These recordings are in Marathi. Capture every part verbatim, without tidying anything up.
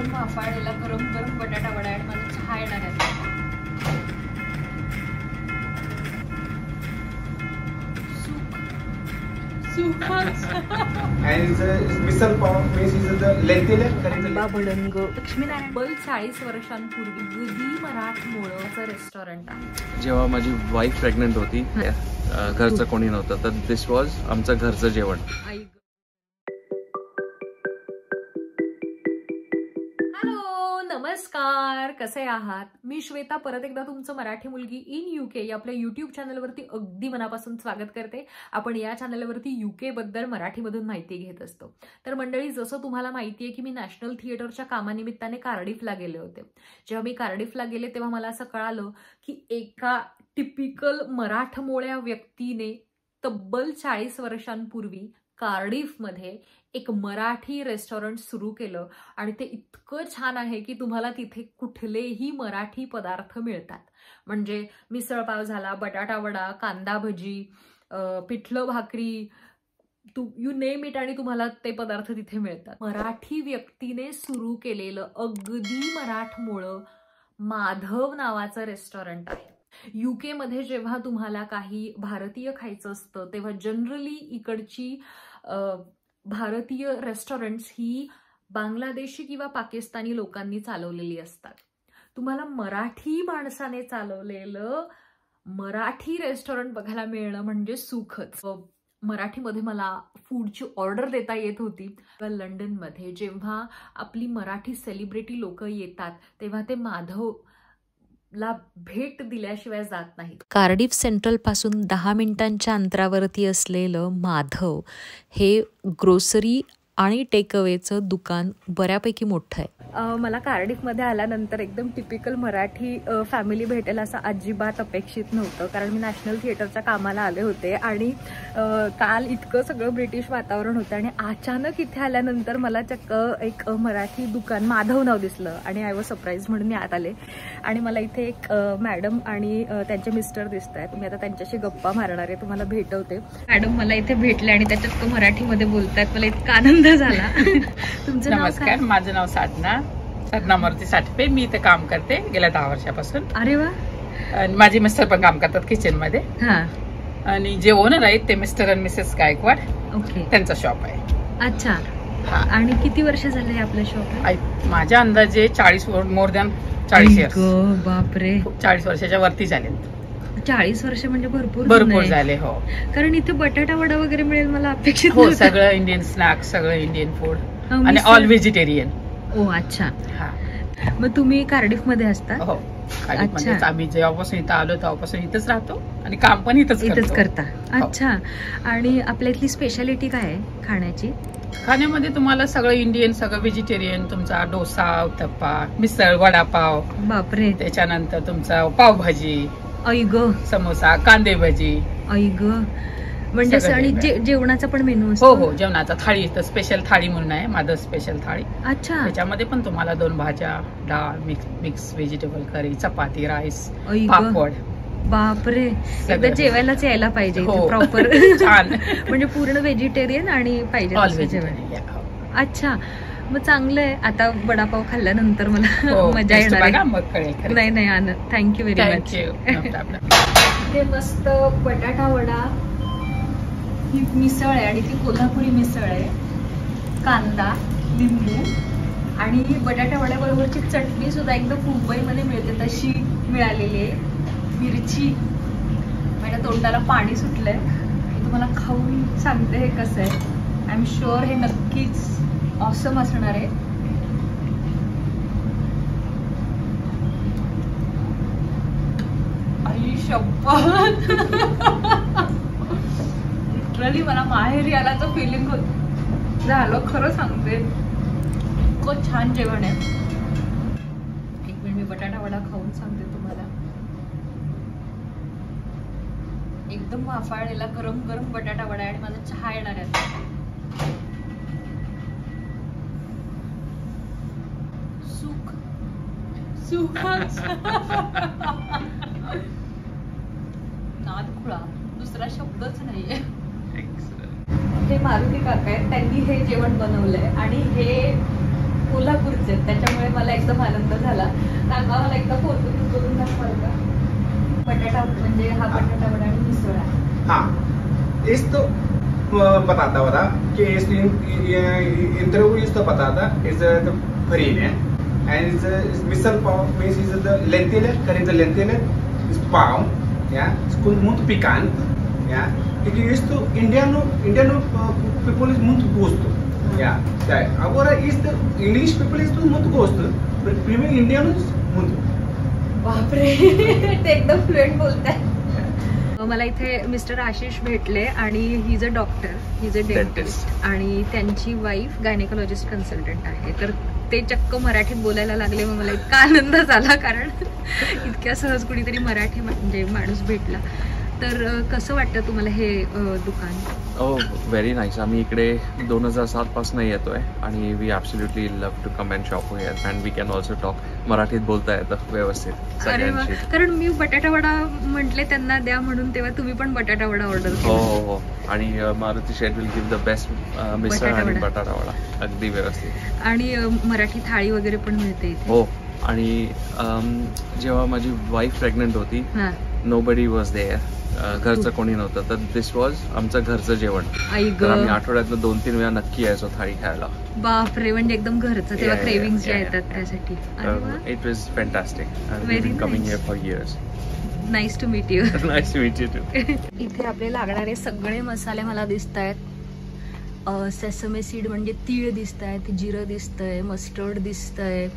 एकदम वाफाळलेला गरम गरम बटाटा वडा आणि माझा चहा येणार आहे. लक्ष्मीनारायण बल चाळीस वर्षांपूर्वी गुदी मराठमोळचं रेस्टॉरंट आहे. जेव्हा माझी वाईफ प्रेग्नंट होती घरचं कोणी नव्हतं तर दिस वॉज आमचं घरचं जेवण. नमस्कार, कसे आहात? मी श्वेता परत एकदा तुमचं मराठी मुलगी इन यूके या आपल्या युट्यूब चॅनलवरती अगदी मनापासून स्वागत करते. आपण या चॅनलवरती यूके बद्दल मराठीमधून माहिती घेत असतो. तर मंडळी, जसं तुम्हाला माहिती आहे की मी नॅशनल थिएटरच्या कामानिमित्ताने कार्डिफला गेले होते. जेव्हा मी कार्डिफला गेले तेव्हा मला असं कळालं की एका टिपिकल मराठमोळ्या व्यक्तीने तब्बल चाळीस वर्षांपूर्वी कार्डिफमध्ये एक मराठी रेस्टॉरंट सुरू केलं आणि ते इतकं छान आहे की तुम्हाला तिथे कुठलेही मराठी पदार्थ मिळतात. म्हणजे मिसळपाव झाला, बटाटा वडा, कांदा भजी, पिठलं भाकरी, तू यू नेम इट आणि तुम्हाला ते पदार्थ तिथे मिळतात. मराठी व्यक्तीने सुरू केलेलं अगदी मराठमोळं माधव नावाचं रेस्टॉरंट आहे. युके मध्ये जेव्हा तुम्हाला काही भारतीय खायचं असतं तेव्हा जनरली इकडची भारतीय रेस्टॉरंट्स ही बांगलादेशी किंवा पाकिस्तानी लोकांनी चालवलेली असतात. तुम्हाला मराठी माणसाने चालवलेलं मराठी रेस्टॉरंट बघायला मिळणं म्हणजे सुखच. मराठीमध्ये मला फूडची ऑर्डर देता येत होती. लंडनमध्ये जेव्हा आपली मराठी सेलिब्रिटी लोक येतात तेव्हा ते माधव ला भेट दिल्याशिवाय जात नाहीत. कार्डिफ सेंट्रल पासून दहा मिनिटांच्या अंतरावरती असलेलं माधव हे ग्रोसरी आणि टेकअवेचं दुकान बऱ्यापैकी मोठं आहे. मला कार्डिफमध्ये आल्यानंतर एकदम टिपिकल मराठी फॅमिली भेटेल असं अजिबात अपेक्षित नव्हतं, कारण मी नॅशनल थिएटरच्या कामाला आले होते आणि काल इतकं सगळं ब्रिटिश वातावरण होतं आणि अचानक इथे आल्यानंतर मला चक्क एक मराठी दुकान माधव नाव दिसलं आणि आय वॉज सरप्राईज म्हणून मी आत आले. आणि मला इथे एक मॅडम आणि त्यांचे मिस्टर दिसत आहेत. मी आता त्यांच्याशी गप्पा मारणार आहे, तुम्हाला भेटवते. मॅडम मला इथे भेटले आणि त्याच्यात मराठीमध्ये बोलतायत. मला इतका आनंद झाला. तुमचं नमस्कार, माझं नाव साधना साधना मारुती साठपे. मी इथे काम करते गेल्या दहा वर्षापासून. अरे वा. आणि माझे मिस्टर पण काम करतात किचन मध्ये. आणि जे ओनर आहेत ते मिस्टर आणि मिसेस गायकवाड. ओके. त्यांचा शॉप आहे. अच्छा. आणि किती वर्ष झाले आपलं शॉप? माझ्या अंदाजे चाळीस मोर दॅन चाळीस इयर्स. बापरे, चाळीस वर्षाच्या वरती झालेत. चाळीस वर्ष म्हणजे भरपूर भरपूर झाले. हो, कारण इथे बटाटा वडा वगैरे मिळेल मला अपेक्षित. हो, सगळं इंडियन स्नॅक्स, सगळं इंडियन फूड आणि ऑल व्हेजिटेरियन. ओ अच्छा. मग तुम्ही कार्डिफ मध्ये असता? हो, कार्डिफमध्ये आम्ही जेव्हापासून इथं आलो तेव्हापासून इथंच राहतो आणि काम पण इथंच इथंच करता. अच्छा. आणि आपल्या इथली स्पेशालिटी काय आहे खाण्याची? खाण्यामध्ये तुम्हाला सगळं इंडियन, सगळं व्हेजिटेरियन. तुमचा डोसा, उत्तप्पा, मिसळ, वडापाव. बापरे. त्याच्यानंतर तुमचा पावभाजी, ऐग, समोसा, कांदे भजी. ऐग म्हणजे आणि जेवणाचा पण मेनू असतो? हो हो, जेवणाचा थाळी. तर स्पेशल थाळी म्हणून आहे, माझं स्पेशल थाळी. अच्छा. त्याच्यामध्ये पण तुम्हाला दोन भाज्या, डाळ, mix mix vegetable curry, chapati, rice, papad. बापरे, एकदा जेवायलाच यायला पाहिजे प्रॉपर. छान. म्हणजे पूर्ण व्हेजिटेरियन आणि पाहिजे जेवण. अच्छा, मग चांगलं आहे. आता वडापाव खाल्ल्यानंतर मला मजा येणार आहे. नाही नाही आनंद. Thank you very much. हे मस्त बटाटा वडा, ही मिसळ आहे आणि ती कोल्हापुरी मिसळ आहे. कांदा, लिंबू आणि बटाटा वड्याबरोबरची चटणी सुद्धा एकदम मुंबईमध्ये मिळते तशी मिळालेली आहे. मिरची. माझ्या तोंडाला पाणी सुटलंय. मी तुम्हाला खाऊन सांगते हे कसं आहे. आय एम शुअर हे नक्कीच ऑसम असणार आहे. आई शपथ, लिटरली मला माहेरी आल्याचं फिलिंग होत झालं. खरं सांगते, इतकं छान जेवण आहे. एक मिनिट, मी बटाटा वडा खाऊन सांगते तुम्हाला. एकदम वाफाळलेला गरम गरम बटाटा वडा आणि माझा चहा येणार आहे. सुख सुख नाद खुळा, दुसरा शब्दच नाहीये. हे मारुती काका आहेत, त्यांनी हे जेवण बनवलंय आणि हे कोल्हापूरचे आहेत, त्याच्यामुळे मला एकदम आनंद झाला. काका मला एकदा फोटो करून दाखवाल का? बटाटा म्हणजे हा बटाटा वडा आणि मिसळ आहे. हाँ, इस तो बताता हो रहा कि इस इंटरव्यू इस तो बताता is the farine and is is misal pav means is the lentil current lentil is pav yeah it's muito picante yeah porque isto indiano indiano people is muito gosto yeah yeah agora isto English people is muito gosto but primeiro indianos muito. बापरे ते एकदम फ्लुएंट बोलताय. मला इथे मिस्टर आशिष भेटले आणि he is a doctor, he is a dentist आणि त्यांची वाईफ गायनेकोलॉजिस्ट कन्सल्टंट आहे. तर ते चक्क मराठीत बोलायला लागले. मग मला इतका आनंद झाला कारण इतक्या सहज कुणीतरी मराठी म्हणजे माणूस भेटला. तर कसं वाटतं तुम्हाला हे दुकान? Oh very nice. आम्ही इकडे दोन हजार सात पासून येतोय आणि we absolutely love to come and shop here and we can also talk. मराठीत बोलता येतं व्यवस्थित सगळ्यांशी. कारण मी बटाटा वडा म्हटले त्यांना द्या म्हणून, तेव्हा तुम्ही पण बटाटा वडा ऑर्डर केला. हो हो हो. आणि Maruti Shet will give the best misal आणि बटाटा वडा अगदी व्यवस्थित. आणि मराठी थाळी वगैरे पण मिळते इथे. हो. आणि जेव्हा माझी वाईफ प्रेग्नंट होती नोबडी वॉज देअर, घरचं कोणी नव्हतं, तर दिस वॉज आमचं घरचं जेवण. तर आम्ही आठवड्यातनं दोन तीन वेळा नक्की यायचो थाळी खायला. बापरे, म्हणजे एकदम घरचं. तेव्हा क्रेविंग्स जे येतात त्यासाठी. It was fantastic. Coming here for years. Nice to meet you. Nice to meet you too. इथे आपले लागणारे सगळे मसाले मला दिसत आहेत. सेसमे सीड म्हणजे तीळ दिसत आहेत, जिरं दिसतंय, मस्टर्ड दिसतंय,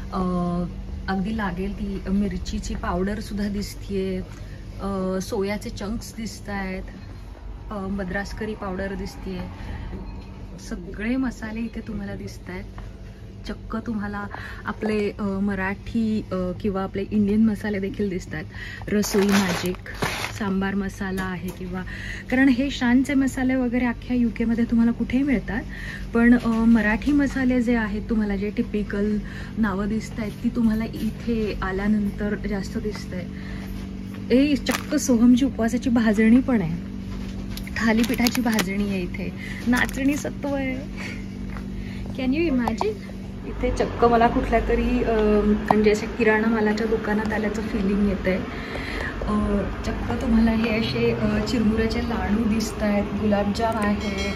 अगदी लागेल ती मिरचीची पावडर सुद्धा दिसतीये, सोयाचे चंक्स दिसत आहेत, मद्रासकरी पावडर दिसतीये. सगळे मसाले इथे तुम्हाला दिसत आहेत. चक्क तुम्हाला आपले मराठी किंवा आपले इंडियन मसाले देखील दिसतात. रसोई मॅजिक, सांबार मसाला आहे किंवा कारण हे शानचे मसाले वगैरे अख्ख्या यू केमध्ये तुम्हाला कुठेही मिळतात. पण मराठी मसाले जे आहेत तुम्हाला जे टिपिकल नावं दिसत आहेत ती तुम्हाला इथे आल्यानंतर जास्त दिसत आहे. ए चक्क सोहमची उपवासाची भाजणी पण आहे, थालीपीठाची भाजणी आहे इथे, नाचणी सत्व आहे. Can you imagine? इथे चक्क मला कुठल्या तरी म्हणजे अशा किराणा मालाच्या दुकानात आल्याचं फिलिंग येतं आहे. चक्क तुम्हाला हे असे चिरमुऱ्याचे लाडू दिसत आहेत, गुलाबजाम आहे.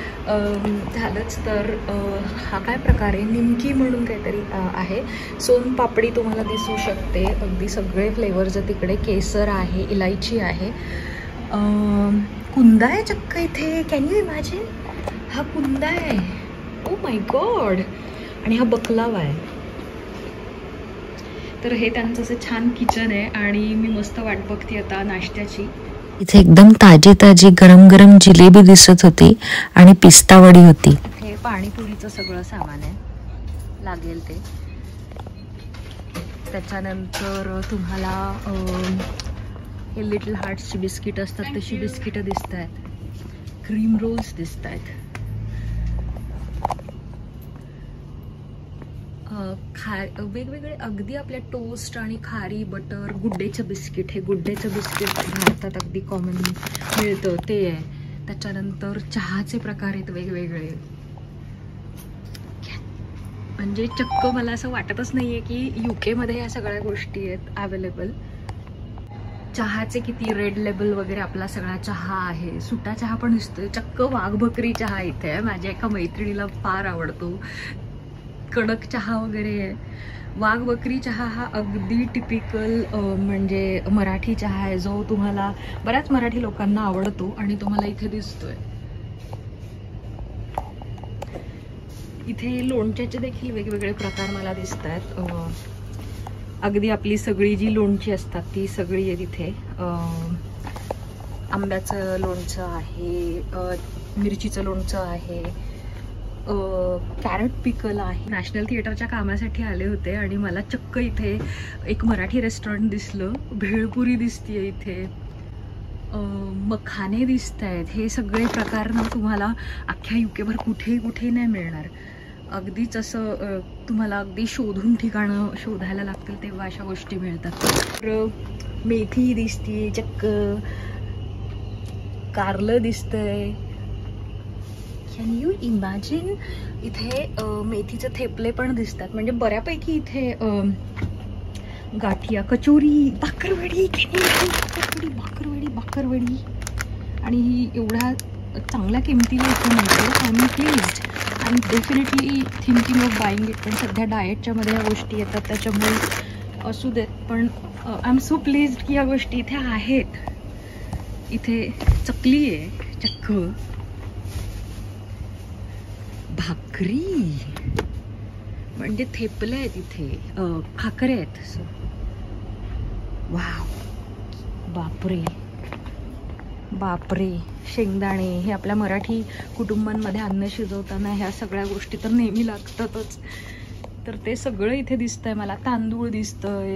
झालंच तर हा काय प्रकार आहे, निमकी म्हणून काहीतरी आहे. सोनपापडी तुम्हाला दिसू शकते. अगदी सगळे फ्लेवर्स आहेत तिकडे. केसर आहे, इलायची आहे, कुंदा आहे चक्क इथे. Can you imagine? हा कुंदा आहे. Oh my god. आणि हा बकलावा आहे. तर हे त्यांचं असं छान किचन आहे आणि मी मस्त वाट बघते आता नाश्त्याची. इथे एकदम ताजी ताजी गरम गरम जिलेबी दिसत होती आणि पिस्ता वडी होती. हे पाणीपुरीचं सगळं सामान आहे, लागेल ते. त्याच्यानंतर तुम्हाला हे लिटल हार्ट्सची बिस्किट असतात तशी बिस्किटं दिसत आहेत. क्रीम रोल्स दिसत आहेत. खा वेगवेगळे अगदी आपल्या टोस्ट आणि खारी बटर. गुड्डेचं बिस्किट, हे गुड्डेचं बिस्किट भारतात अगदी कॉमन मिळतं ते आहे. त्याच्यानंतर चहाचे प्रकार आहेत वेगवेगळे. म्हणजे चक्क मला असं वाटतच नाहीये की युकेमध्ये ह्या सगळ्या गोष्टी आहेत अवेलेबल. चहाचे किती रेड लेबल वगैरे आपला सगळा चहा आहे. सुटा चहा पण दिसतोय. चक्क वाघबकरी चहा इथे आहे. माझ्या एका मैत्रिणीला फार आवडतो. कडक चहा वगैरे आहे. वाघ बकरी चहा हा अगदी टिपिकल म्हणजे मराठी चहा आहे जो तुम्हाला बऱ्याच मराठी लोकांना आवडतो आणि तो मला इथे दिसतोय. इथे लोणच्याचे देखील वेगवेगळे प्रकार मला दिसत आहेत. अगदी आपली सगळी जी लोणची असतात ती सगळी आहे तिथे. आंब्याचं लोणचं आहे, मिरचीचं लोणचं आहे, कॅरट पिकल आहे. नॅशनल थिएटरच्या कामासाठी आले होते आणि मला चक्क इथे एक मराठी रेस्टॉरंट दिसलं. भेळपुरी दिसतीये इथे, मखाने दिसत आहेत. हे सगळे प्रकार ना तुम्हाला अख्ख्या युकेभर कुठेही कुठे नाही मिळणार. अगदीच असं तुम्हाला अगदी शोधून ठिकाणं शोधायला लागतील तेव्हा अशा गोष्टी मिळतात. तर मेथी दिसते चक्क, कारलं दिसतंय, कॅन यू इमॅजिन? इथे मेथीचे थेपले पण दिसतात, म्हणजे बऱ्यापैकी इथे गाठिया, कचोरी, बाकरवडी, बाकरवडी बाकरवडी आणि ही एवढ्या चांगल्या किमतीला इथे मिळते. I am pleased. I am definitely thinking of buying it. पण सध्या डाएटच्या मध्ये ह्या गोष्टी येतात, त्याच्यामुळे असू देत. पण आय एम सो प्लीज्ड की ह्या गोष्टी इथे आहेत. इथे चकली आहे, चक्क भाकरी, म्हणजे थेपले आहेत इथे, खाकरे आहेत. सो वाव, बापरे बापरे. शेंगदाणे हे आपल्या मराठी कुटुंबांमध्ये अन्न शिजवताना ह्या सगळ्या गोष्टी तर नेहमी लागतातच. तर ते सगळं इथे दिसतंय मला. तांदूळ दिसतंय,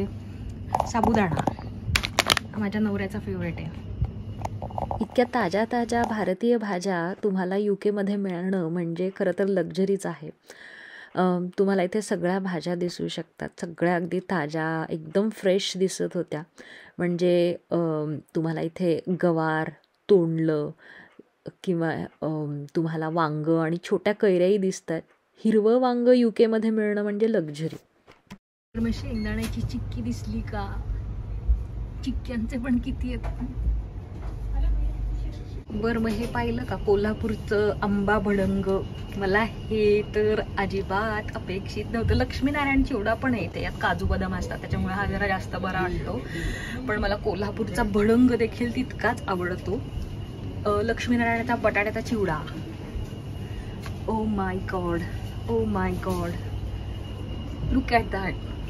साबुदाणा माझ्या नवऱ्याचा फेवरेट आहे. इतक्या ताज्या ताज्या भारतीय भाज्या तुम्हाला यू केमध्ये मिळणं म्हणजे खरं तर लक्झरीच आहे. तुम्हाला इथे सगळ्या भाज्या दिसू शकतात, सगळ्या अगदी ताज्या, एकदम फ्रेश दिसत होत्या. म्हणजे तुम्हाला इथे गवार, तोंडलं किंवा तुम्हाला वांगं आणि छोट्या कैऱ्याही दिसतात. हिरवं वांगं यू केमध्ये मिळणं म्हणजे लक्झरी. मग शेंगदाण्याची चिक्की दिसली का? चिक्क्यांचे पण किती आहेत. बरं, मग हे पाहिलं का कोल्हापूरचं आंबा भडंग? मला हे तर अजिबात अपेक्षित नव्हतं. लक्ष्मीनारायण चिवडा पण येते, यात काजू बदाम असतात, त्याच्यामुळे हा जरा जास्त बरा वाटतो. पण मला कोल्हापूरचा भडंग देखील तितकाच आवडतो. लक्ष्मीनारायणाचा बटाट्याचा चिवडा, oh my god, oh my god, look at that.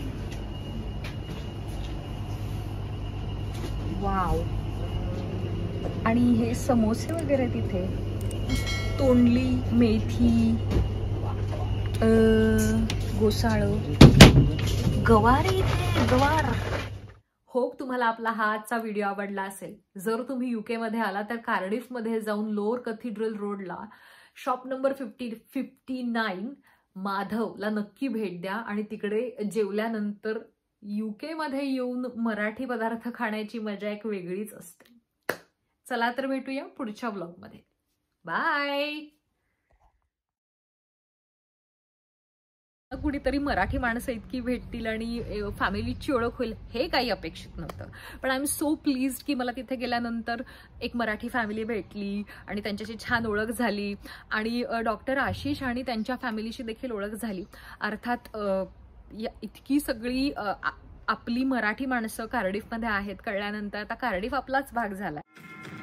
Wow. आणि हे समोसे वगैरे तिथे, तोंडली, मेथी, गोसाळ, गवार इथे, गवार. होप तुम्हाला आपला हा आजचा व्हिडिओ आवडला असेल. जर तुम्ही युके मध्ये आला तर कार्डिफ मध्ये जाऊन लोअर कॅथेड्रल रोडला shop number fifty fifty nine माधवला नक्की भेट द्या. आणि तिकडे जेवल्यानंतर युके मध्ये येऊन मराठी पदार्थ खाण्याची मजा एक वेगळीच असते. चला तर भेटूया पुढच्या ब्लॉगमध्ये. बाय. कुणीतरी मराठी माणसं इतकी भेटतील आणि फॅमिलीची ओळख होईल हे काही अपेक्षित नव्हतं. पण आय एम सो प्लीज्ड की मला तिथे गेल्यानंतर एक मराठी फॅमिली भेटली आणि त्यांच्याशी छान ओळख झाली. आणि डॉक्टर आशिष आणि त्यांच्या फॅमिलीशी देखील ओळख झाली. अर्थात इतकी सगळी आपली मराठी माणसं कार्डिफमध्ये आहेत कळल्यानंतर आता कार्डिफ आपलाच भाग झाला.